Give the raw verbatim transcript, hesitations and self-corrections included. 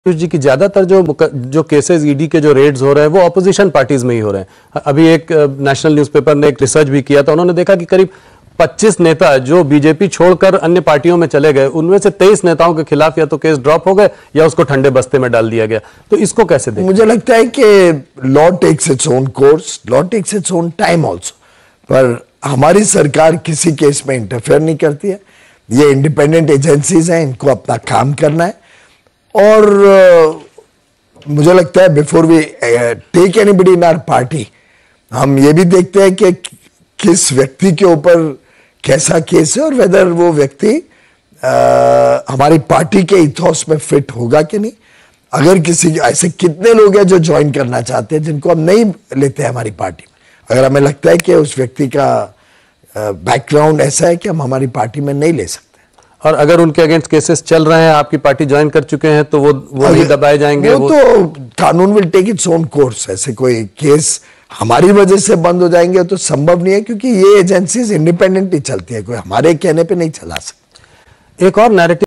जी की ज्यादातर जो जो केसेस ईडी के जो रेड्स हो रहे हैं वो ऑपोजिशन पार्टीज में ही हो रहे हैं। अभी एक नेशनल न्यूज़पेपर ने एक रिसर्च भी किया था, उन्होंने देखा कि करीब पच्चीस नेता जो बीजेपी छोड़कर अन्य पार्टियों में चले गए, उनमें से तेईस नेताओं के खिलाफ या तो केस ड्रॉप हो गए या उसको ठंडे बस्ते में डाल दिया गया। तो इसको कैसे देखें? मुझे लगता है कि law takes its own course, law takes its own time also, पर हमारी सरकार किसी केस में इंटरफेयर नहीं करती है। ये इंडिपेंडेंट एजेंसीज हैं, इनको अपना काम करना है। और uh, मुझे लगता है before we take anybody in our party, हम ये भी देखते हैं कि किस व्यक्ति के ऊपर कैसा केस है और वेदर वो व्यक्ति uh, हमारी पार्टी के इथोस में फिट होगा कि नहीं। अगर किसी ऐसे कितने लोग हैं जो ज्वाइन करना चाहते हैं जिनको हम नहीं लेते हैं हमारी पार्टी में, अगर हमें लगता है कि उस व्यक्ति का बैकग्राउंड uh, ऐसा है कि हम हमारी पार्टी में नहीं ले सकते, और अगर उनके अगेंस्ट केसेस चल रहे हैं, आपकी पार्टी ज्वाइन कर चुके हैं, तो वो वो नहीं दबाए जाएंगे। वो, वो तो कानून will take its own course. ऐसे कोई केस हमारी वजह से बंद हो जाएंगे तो संभव नहीं है, क्योंकि ये एजेंसीज इंडिपेंडेंटली चलती है, कोई हमारे कहने पे नहीं चला सकती। एक और नैरेटिव